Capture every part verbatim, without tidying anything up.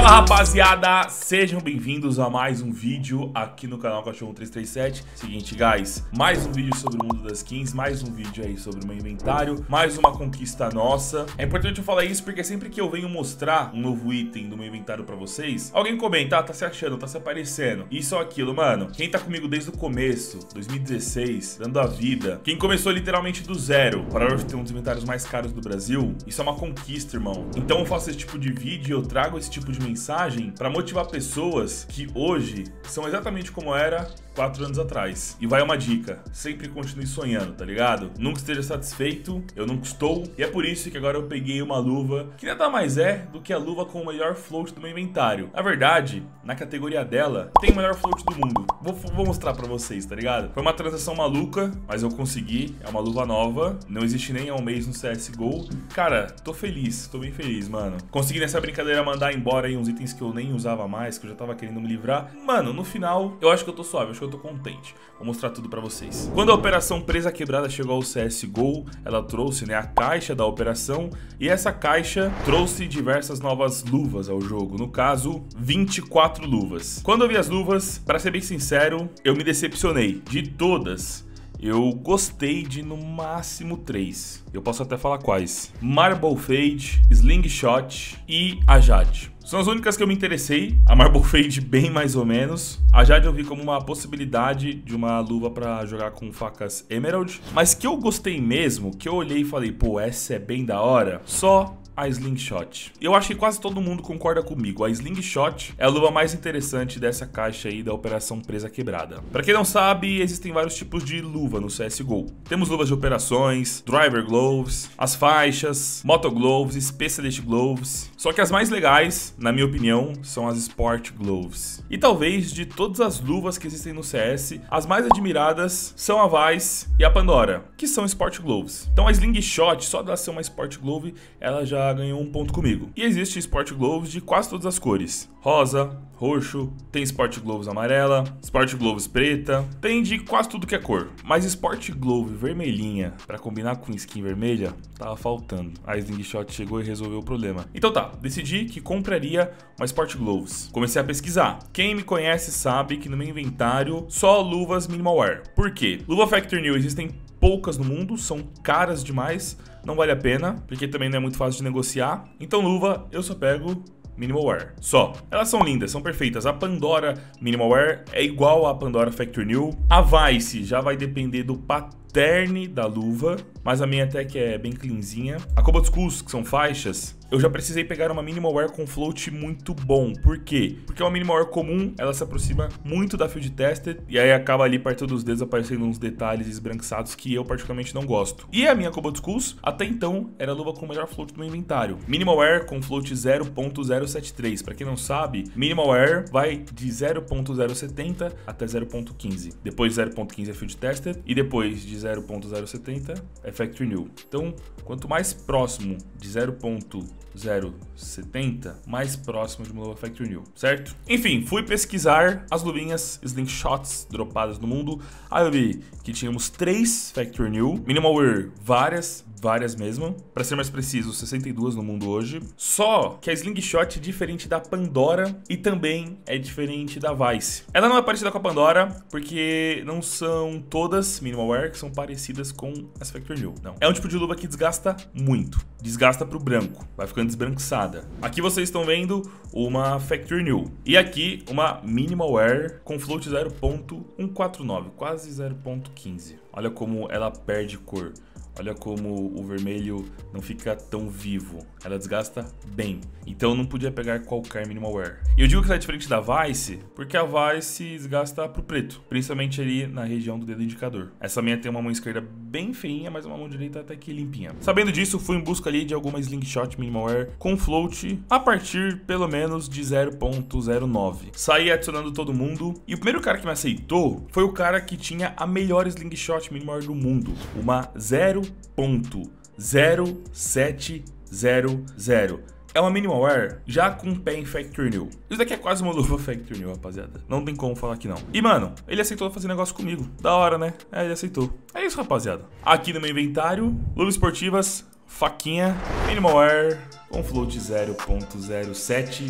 Fala rapaziada, sejam bem-vindos a mais um vídeo aqui no canal Cachorro três três sete. Seguinte, guys, mais um vídeo sobre o mundo das skins, mais um vídeo aí sobre o meu inventário, mais uma conquista nossa. É importante eu falar isso porque sempre que eu venho mostrar um novo item do meu inventário pra vocês, alguém comenta, ah, tá se achando, tá se aparecendo, isso ou aquilo, mano. Quem tá comigo desde o começo, dois mil e dezesseis, dando a vida, quem começou literalmente do zero para hoje ter um dos inventários mais caros do Brasil, isso é uma conquista, irmão. Então eu faço esse tipo de vídeo e eu trago esse tipo de mensagem para motivar pessoas que hoje são exatamente como era quatro anos atrás. E vai uma dica, sempre continue sonhando, tá ligado? Nunca esteja satisfeito, eu nunca estou, e é por isso que agora eu peguei uma luva que nada mais é do que a luva com o melhor float do meu inventário. Na verdade, na categoria dela, tem o melhor float do mundo. Vou, vou mostrar pra vocês, tá ligado? Foi uma transação maluca, mas eu consegui, é uma luva nova, não existe nem há um mês no C S G O. Cara, tô feliz, tô bem feliz, mano. Consegui nessa brincadeira mandar embora aí uns itens que eu nem usava mais, que eu já tava querendo me livrar. Mano, no final, eu acho que eu tô suave, eu acho que eu tô contente. Vou mostrar tudo pra vocês. Quando a operação Presa Quebrada chegou ao C S G O, ela trouxe, né, a caixa da operação, e essa caixa trouxe diversas novas luvas ao jogo, no caso, vinte e quatro luvas. Quando eu vi as luvas, pra ser bem sincero, eu me decepcionei. De todas, eu gostei de no máximo três. Eu posso até falar quais: Marble Fade, Slingshot e a Jade. São as únicas que eu me interessei. A Marble Fade bem mais ou menos. A Jade eu vi como uma possibilidade de uma luva pra jogar com facas Emerald. Mas que eu gostei mesmo, que eu olhei e falei, pô, essa é bem da hora, só a Slingshot. Eu acho que quase todo mundo concorda comigo. A Slingshot é a luva mais interessante dessa caixa aí da operação Presa Quebrada. Pra quem não sabe, existem vários tipos de luva no C S G O. Temos luvas de operações, Driver Gloves, as faixas, Moto Gloves, Specialist Gloves. Só que as mais legais, na minha opinião, são as Sport Gloves. E talvez de todas as luvas que existem no C S, as mais admiradas são a Vice e a Pandora, que são Sport Gloves. Então a Slingshot, só dela ser uma Sport Glove, ela já ganhou um ponto comigo. E existe Sport Gloves de quase todas as cores: rosa, roxo, tem Sport Gloves amarela, Sport Gloves preta, tem de quase tudo que é cor. Mas Sport Glove vermelhinha, pra combinar com skin vermelha, tava faltando. A Slingshot chegou e resolveu o problema. Então tá, decidi que compraria uma Sport Gloves. Comecei a pesquisar. Quem me conhece sabe que no meu inventário só luvas minimal wear. Por quê? Luva Factory New existem poucas no mundo, são caras demais, não vale a pena, porque também não é muito fácil de negociar. Então luva eu só pego Minimal Wear, só. Elas são lindas, são perfeitas. A Pandora Minimal Wear é igual à Pandora Factory New. A Vice já vai depender do pattern da luva, mas a minha até que é bem cleanzinha. A Cobalt Skulls, que são faixas, eu já precisei pegar uma Minimal Wear com float muito bom. Por quê? Porque uma Minimal Wear comum, ela se aproxima muito da Field Tested, e aí acaba ali perto dos dedos aparecendo uns detalhes esbranquiçados que eu particularmente não gosto. E a minha Cobalt Skulls, até então, era a luva com o melhor float do meu inventário. Minimal Wear com float zero ponto zero sete três. Pra quem não sabe, Minimal Wear vai de zero ponto zero setenta até zero ponto quinze. Depois de zero ponto quinze é Field Tested, e depois de zero ponto zero setenta é Factory New. Então, quanto mais próximo de zero ponto zero setenta, mais próximo de uma luva Factory New, certo? Enfim, fui pesquisar as luvinhas Slingshots dropadas no mundo. Aí eu vi que tínhamos três Factory New, Minimal Wear várias, várias mesmo. Pra ser mais preciso, sessenta e duas no mundo hoje. Só que a Slingshot é diferente da Pandora e também é diferente da Vice. Ela não é parecida com a Pandora porque não são todas Minimal Wear que são parecidas com as Factory New. Não. É um tipo de luva que desgasta muito. Desgasta pro branco. Vai ficando desbranquiçada. Aqui vocês estão vendo uma Factory New. E aqui uma Minimal Wear com float zero ponto cento e quarenta e nove. Quase zero ponto quinze. Olha como ela perde cor. Olha como o vermelho não fica tão vivo. Ela desgasta bem. Então eu não podia pegar qualquer Minimal Wear. E eu digo que ela é diferente da Vice, porque a Vice desgasta pro preto. Principalmente ali na região do dedo indicador. Essa minha tem uma mão esquerda bem feinha, mas uma mão direita até que limpinha. Sabendo disso, fui em busca ali de alguma Slingshot Minimal Wear com float a partir pelo menos de zero ponto zero nove. Saí adicionando todo mundo. E o primeiro cara que me aceitou foi o cara que tinha a melhor Slingshot Minimal Wear do mundo. Uma zero ponto zero sete zero zero. É uma Minimal Wear já com pé em Factory New. Isso daqui é quase uma luva Factory New, rapaziada. Não tem como falar que não. E, mano, ele aceitou fazer negócio comigo. Da hora, né? É, ele aceitou. É isso, rapaziada. Aqui no meu inventário, luvas esportivas, faquinha, Minimal Wear, com float zero ponto zero sete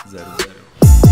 zero zero.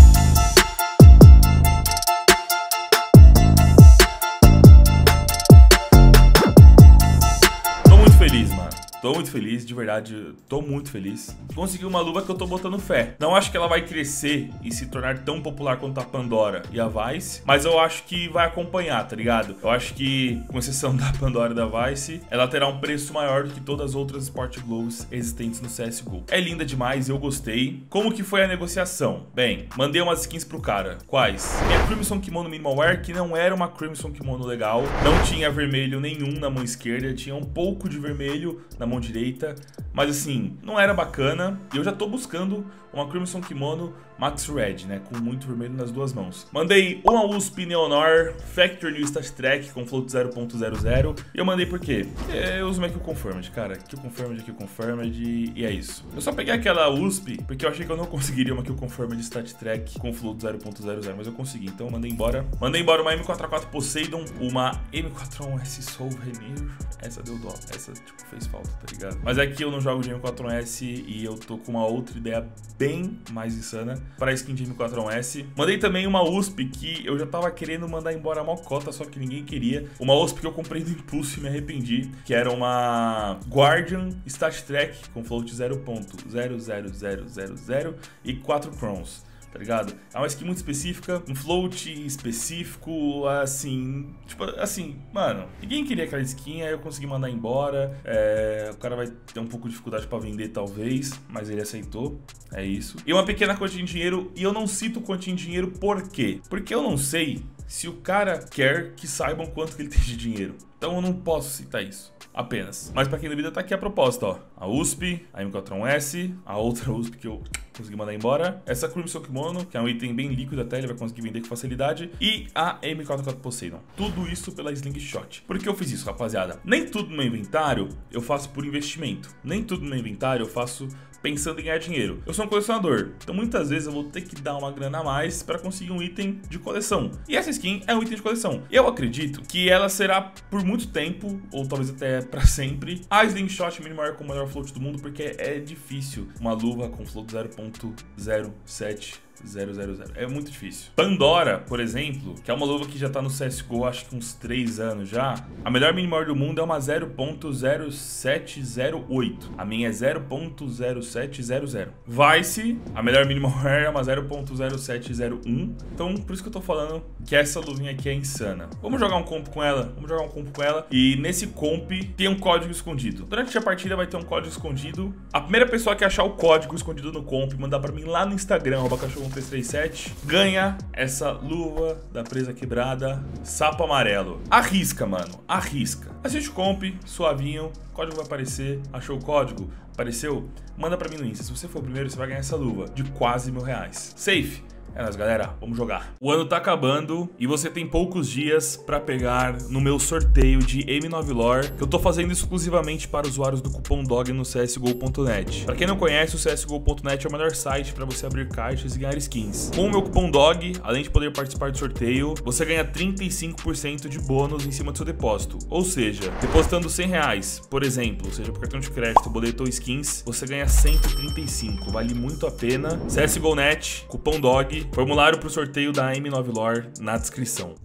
Tô muito feliz, mano. Tô muito feliz, de verdade, tô muito feliz. Consegui uma luva que eu tô botando fé. Não acho que ela vai crescer e se tornar tão popular quanto a Pandora e a Vice, mas eu acho que vai acompanhar, tá ligado? Eu acho que, com exceção da Pandora e da Vice, ela terá um preço maior do que todas as outras Sport Gloves existentes no C S G O. É linda demais, eu gostei. Como que foi a negociação? Bem, mandei umas skins pro cara. Quais? Minha Crimson Kimono Minimal Wear, que não era uma Crimson Kimono legal. Não tinha vermelho nenhum na mão esquerda, tinha um pouco de vermelho na mão direita, mas assim, não era bacana. E eu já tô buscando uma Crimson Kimono Max Red, né, com muito vermelho nas duas mãos. Mandei uma U S P Neonor Factory New Stat Track com float zero ponto zero zero. E eu mandei por quê? Porque eu uso uma Q Confirmed, cara. Q Confirmed, Q Confirmed e é isso. Eu só peguei aquela U S P porque eu achei que eu não conseguiria uma Q Confirmed Stat Track com float zero ponto zero zero, mas eu consegui, então eu mandei embora. Mandei embora uma M quatro A quatro Poseidon, uma M quatro A um S Souvenir. Essa deu dó, essa tipo fez falta, tá ligado? Mas é que eu não jogo de M quatro A um S e eu tô com uma outra ideia bem mais insana para a skin de M quatro A um S. Mandei também uma U S P que eu já tava querendo mandar embora a mocota, só que ninguém queria. Uma U S P que eu comprei no impulso e me arrependi, que era uma Guardian Stat Track com float zero ponto zero zero zero zero zero e quatro crowns. Tá ligado? É uma skin muito específica, um float específico, assim, tipo, assim, mano, ninguém queria aquela skin, aí eu consegui mandar embora, é, o cara vai ter um pouco de dificuldade pra vender talvez, mas ele aceitou, é isso. E uma pequena quantia em dinheiro, e eu não cito quantia em dinheiro por quê? Porque eu não sei se o cara quer que saibam quanto que ele tem de dinheiro, então eu não posso citar isso. Apenas. Mas pra quem duvida, tá aqui a proposta, ó. A U S P, a M quatro A um S, a outra U S P que eu consegui mandar embora, essa Crimson Kimono, que é um item bem líquido até, ele vai conseguir vender com facilidade, e a M quatro A quatro Poseidon. Tudo isso pela Slingshot. Por que eu fiz isso, rapaziada? Nem tudo no meu inventário eu faço por investimento. Nem tudo no meu inventário eu faço pensando em ganhar dinheiro. Eu sou um colecionador, então muitas vezes eu vou ter que dar uma grana a mais para conseguir um item de coleção. E essa skin é um item de coleção. Eu acredito que ela será por muito tempo, ou talvez até para sempre, a Slingshot Minimal com o melhor float do mundo, porque é difícil uma luva com float zero ponto zero sete zero zero zero. É muito difícil. Pandora, por exemplo, que é uma luva que já tá no C S G O acho que uns três anos já, a melhor minimal do mundo é uma zero ponto zero sete zero oito. A minha é zero ponto zero sete zero zero. Vice, a melhor minimal é uma zero ponto zero sete zero um. Então, por isso que eu tô falando que essa luvinha aqui é insana. Vamos jogar um comp com ela? Vamos jogar um comp com ela. E nesse comp tem um código escondido. Durante a partida vai ter um código escondido. A primeira pessoa que achar o código escondido no comp, mandar pra mim lá no Instagram, arroba cachorro três três sete, ganha essa luva da presa quebrada, sapo amarelo. Arrisca, mano, arrisca. Assiste o comp, suavinho, o código vai aparecer. Achou o código? Apareceu? Manda pra mim no Insta. Se você for o primeiro, você vai ganhar essa luva de quase mil reais. Safe. É nóis, galera, vamos jogar. O ano tá acabando e você tem poucos dias pra pegar no meu sorteio de M nove Lore, que eu tô fazendo exclusivamente para usuários do cupom D O G no C S G O ponto net. Pra quem não conhece, o C S G O ponto net é o melhor site pra você abrir caixas e ganhar skins. Com o meu cupom D O G, além de poder participar do sorteio, você ganha trinta e cinco por cento de bônus em cima do seu depósito. Ou seja, depositando cem reais, por exemplo, seja por cartão de crédito, boleto ou skins, você ganha cento e trinta e cinco. Vale muito a pena. C S G O ponto net, cupom D O G, formulário para o sorteio da M nove Lore na descrição.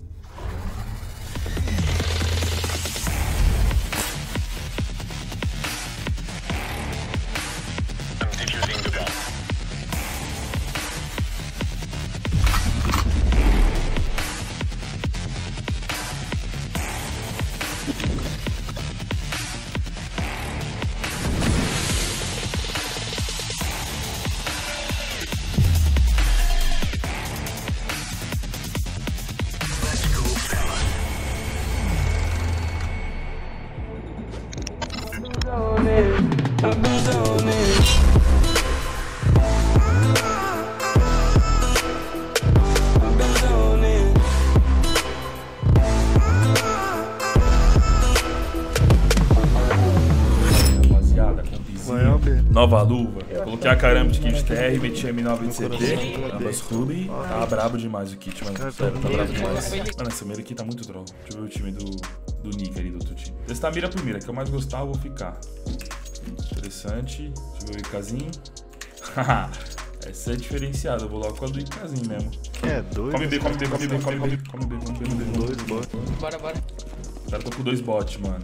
Nova luva. Eu coloquei a caramba de kit T R, meti a M nove de C T, ambas Ruby. Tá brabo demais o kit, mano. Sério, tá brabo demais. Mano, essa mira aqui tá muito droga. Deixa eu ver o time do, do Nick ali, do outro time. Testar a mira por mira, que eu mais gostar, eu vou ficar. Interessante. Deixa eu ver o Ikazinho. Essa é diferenciada, eu vou logo com a do Icazinho mesmo. É, dois. Come B, come B, come B, come B, come B, come B, come B. Dois bots. Bora, bora. O cara tá com dois bots, mano.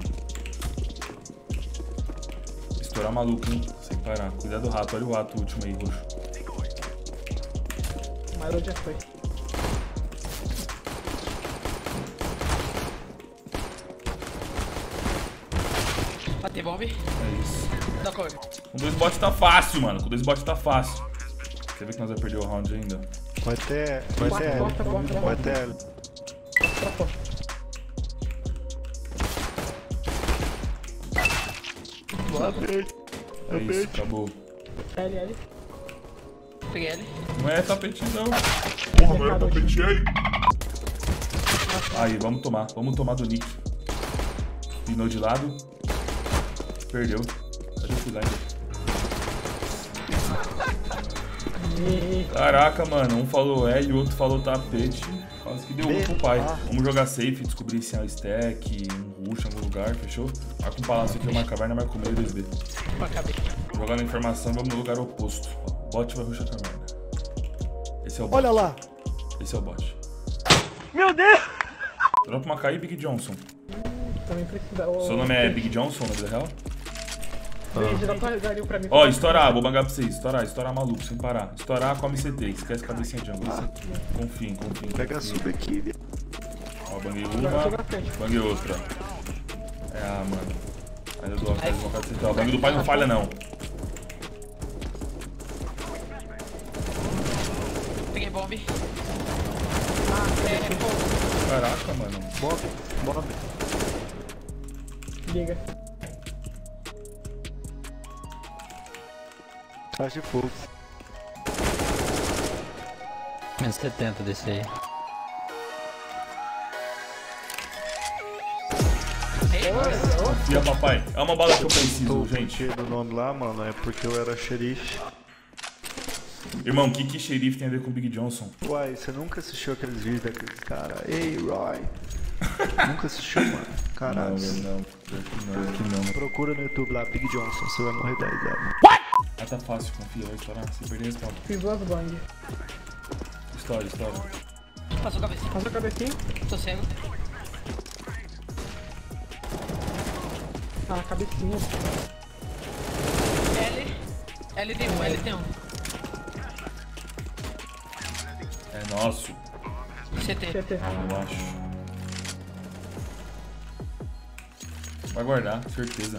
Estourar maluco, hein? Sem parar. Cuidado do rato, olha o rato último aí, roxo. O Milo já foi. Bater bomb. É isso. Dá cover. Com dois bots tá fácil, mano. Com dois bots tá fácil. Você vê que nós vamos perder o round ainda? Vai ter. Vai ter L. Porta, porta, porta. Vai ter L. Pra fora. Boa. É isso, acabou. L, L. Peguei ele. Não é tapetinho, não. Porra, não é tapetinho aí. Aí, vamos tomar. Vamos tomar do Nick. Pinou de lado. Perdeu. Cadê o Fulano? Caraca, mano. Um falou L, o outro falou tapete. Quase que deu um pro pai. Vamos jogar safe, descobrir se é um stack, um rush em algum lugar, fechou? Marca um palácio aqui, uma caverna, marca o meio, dois B. Acabei. Jogando a informação, vamos no lugar oposto. O bot vai rushar a caverna. Esse é o bot. Olha lá. Esse é o bot. Meu Deus! Dropa uma K aí, Big Johnson. Também precisa. O... Seu nome é Big Johnson, na vida real? Beijo, dá tua galinha pra mim. Ó, estourar, vou bangar pra vocês. Estourar, estourar maluco, sem parar. Estourar, come C T, esquece cabecinha de jungle. Confiem, confiem. Pega a sub aqui, viu? Ó, banguei uma, banguei outra. É, ah, mano. Ainda dou a fase uma cara de C T. O bangue do pai não falha, não. Peguei bomb. Ah, é, pô. Caraca, mano. Bob, Bob. Liga. Faz de fogo. Menos setenta desse aí. Confia, papai. É uma bala que eu preciso, O gente. porquê do nome lá, mano, é porque eu era xerife. Irmão, o que que xerife tem a ver com Big Johnson? Uai, você nunca assistiu aqueles vídeos daqueles cara? Ei, Roy. Nunca assistiu, mano? Caralho. Não, velho, não. Pior que não, que não. Procura no YouTube lá, Big Johnson, você vai morrer da risada. Ah, tá fácil, confia, vai estourar. Se perder, responde. Fiz duas bang. História, história. Passou a cabeça. Passou a cabecinha. Tô cego. Ah, cabecinha. L. L D um, L D um. É nosso. C T. C T. Eu acho. Vai guardar, certeza.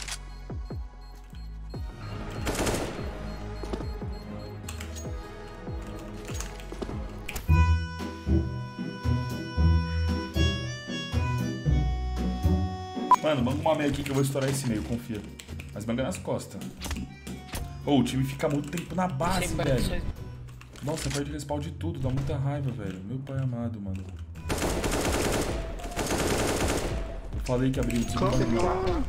Mano, banga uma meia aqui que eu vou estourar esse meio, confia. Mas banga nas costas. Ô, o time fica muito tempo na base, Sem velho. braço. Nossa, perde respawn de tudo, dá muita raiva, velho. Meu pai amado, mano. Eu falei que abriu o time. Come, Abriu. come.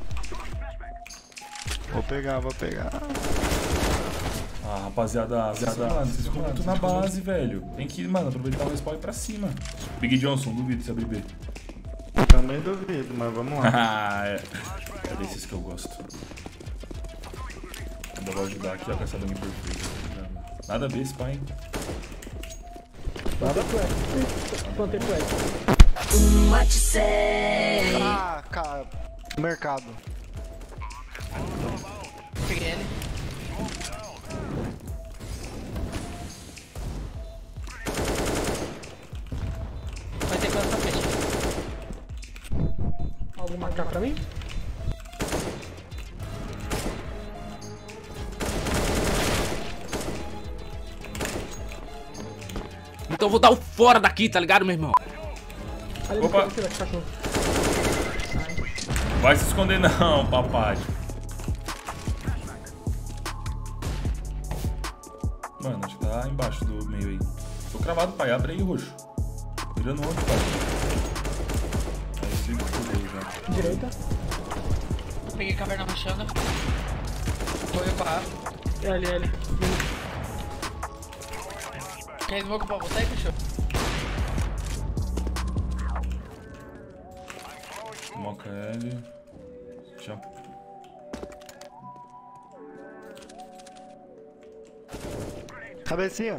Vou pegar, vou pegar. Ah, rapaziada, rapaziada, mano, vocês ficam muito na base, velho. Tem que, mano, aproveitar o respawn e ir pra cima. Big Johnson, duvido se abrir B. Também duvido, mas vamos lá. é. É desses que eu gosto. Ainda vou ajudar aqui, ó, com essa bang perfeita. Nada a ver esse pai, hein? Nada flash. Plantei flash. What you say? Ah, cara. Mercado. Peguei ele. Vai ter coisa tapete. Algum marcar pra mim? Então eu vou dar o fora daqui, tá ligado, meu irmão? Ali Opa. no canto, cachorro. Vai se esconder não, papai. Mano, acho que tá embaixo do meio aí. Tô cravado, pai. Abre aí, roxo. Virando onde, pai? Aí sim, fudeu já. Direita. Peguei caverna rushando. Vou reparar. L, L. Quer smoke pra voltar aí, fechou? Moca L. Tchau. Cabecinha.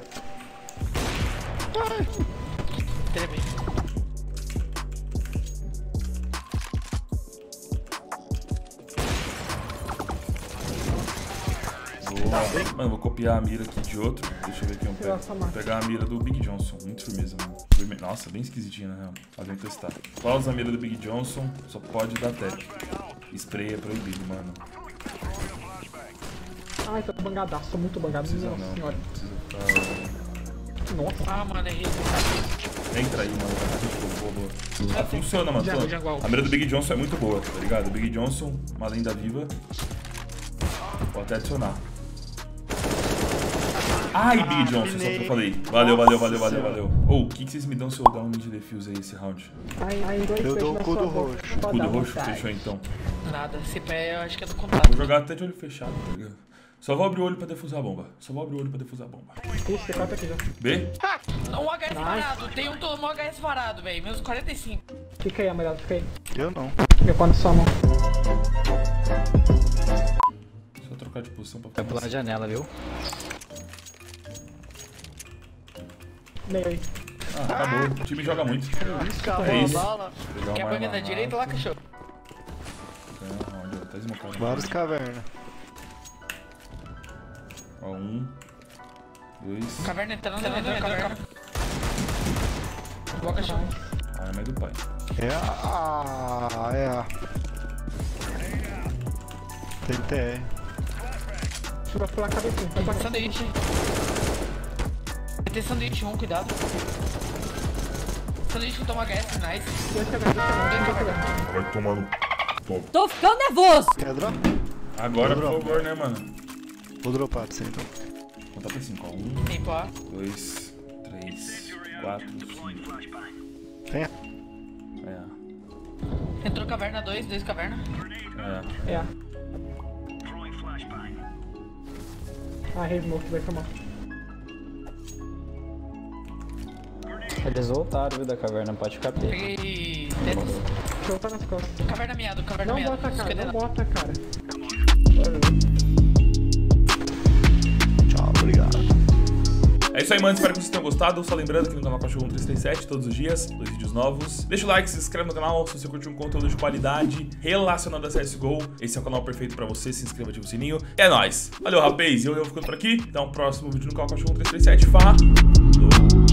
Tremendo. Boa. Mano, vou copiar a mira aqui de outro. Deixa eu ver aqui um pé. Vou pegar a mira do Big Johnson. Muito firmeza, mano. Nossa, bem esquisitinha, na real. Podem testar. Qual usa a mira do Big Johnson? Só pode dar tap. Spray é proibido, mano. Ai, tô bangadaço, tô muito bangado. Precisa Nossa não. senhora. Precisa ficar... Nossa. Ah, mano, errei. Entra aí, mano. Boa, boa. Ah, funciona, mano. Jungle, jungle. A mira do Big Johnson é muito boa, tá ligado? O Big Johnson, uma lenda viva. Vou até adicionar. Ai, Big Johnson, só que eu falei. Valeu, valeu, valeu, valeu, valeu. Ô, o que, que vocês me dão se eu dar um de defuse aí esse round? Ai, ai, dois Eu peixes dou o na cu sua do boca. roxo. Pode dar Escudo roxo, vontade. fechou então. Nada, esse pé eu acho que é do contato. Vou jogar até de olho fechado, tá ligado? Só vou abrir o olho pra defusar a bomba. Só vou abrir o olho pra defusar a bomba. Ixi, tem quatro aqui já. B? Um H S varado, tem um, um H S varado, velho. Menos quarenta e cinco. Fica aí, amarelo, fica aí. Eu não. Meu pau na sua mão. Só trocar de posição pra Vai pular na janela, viu? Meio aí. Ah, acabou. O time joga muito. Escapou É a isso. bala. Pegar Quer uma banca da arma direita lá, cachorro? rápida. Onde? Tá esmocado. Vários cavernas. Ó, um. Dois. Caverna entrando, entrando, entrando, caverna. Boa, cachorro. Ah, é mais do pai. É a... É a... Tem T R. Deixa eu pular a cabecinha. Vai pra cá. Sanduíche. Tem sanduíche um, cuidado. Sanduíche que toma H S, nice. Dois cavernas, dois cavernas, dois cavernas. Vai tomando. Toma. Tô ficando nervoso. Quer drop? Agora, por Vou favor, né, mano? Vou dropar pra você então. Contar pra cinco, ó. Um, Tempo A. dois, três, quatro, cinco. Vem. É. Entrou caverna dois, dois caverna. É. É. Ah, Rei Smoke vai tomar. Eles voltaram, viu, da caverna, pode ficar pego. Peguei tetas. Deixa eu botar nas costas. Caverna miado, caverna Não miado. bota, cara, Cadê não na- bota, cara. Tchau, obrigado. É isso aí, mano. Espero que vocês tenham gostado. Só lembrando que no canal Cachorro um três três sete, todos os dias, dois vídeos novos. Deixa o like, se inscreve no canal se você curtiu um conteúdo de qualidade relacionado a C S G O. Esse é o canal perfeito pra você. Se inscreva, ativa o sininho. É nóis. Valeu, rapaz. Eu, eu ficando por aqui. Até o próximo vídeo no canal Cachorro um três três sete. Falou.